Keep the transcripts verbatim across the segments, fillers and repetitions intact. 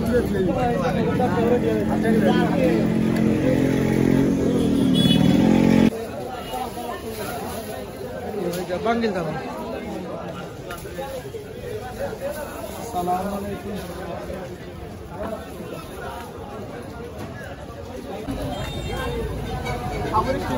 Panggil kamu. Assalamualaikum. Apa ini?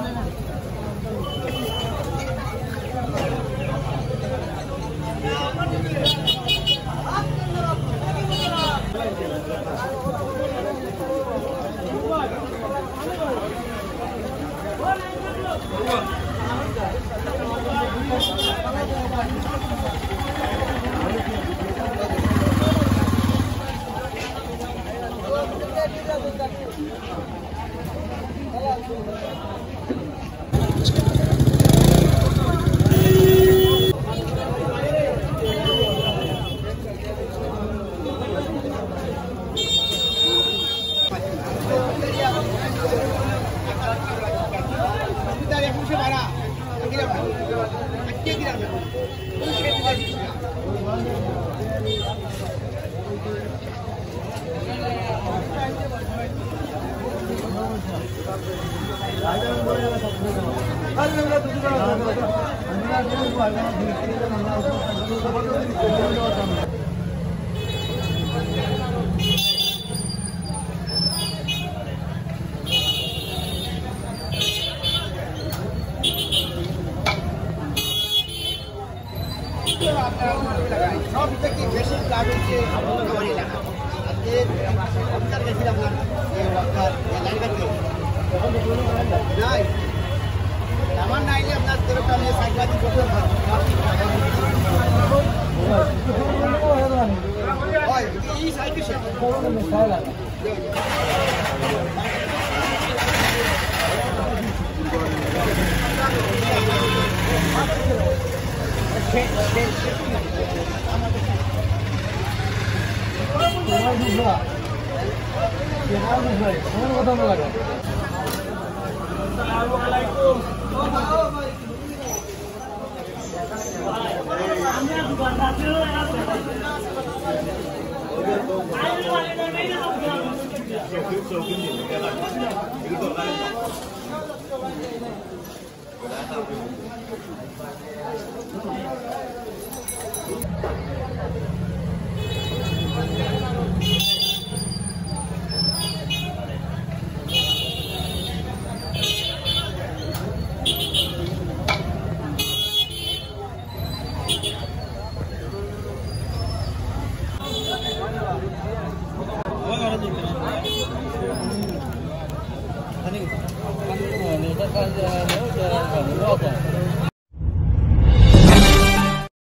সব থেকে বেশি লাভ হচ্ছে আমার এলাকা আজকে সরকার গেছিলাম না এই ওয়ার্কার লাইনগাতে নাই আমার নাইলে আপনার তেরোটা নিয়ে সাইডবাদি করতে হয় এই সাইড কিসে Ini kan kalau udah kalau udah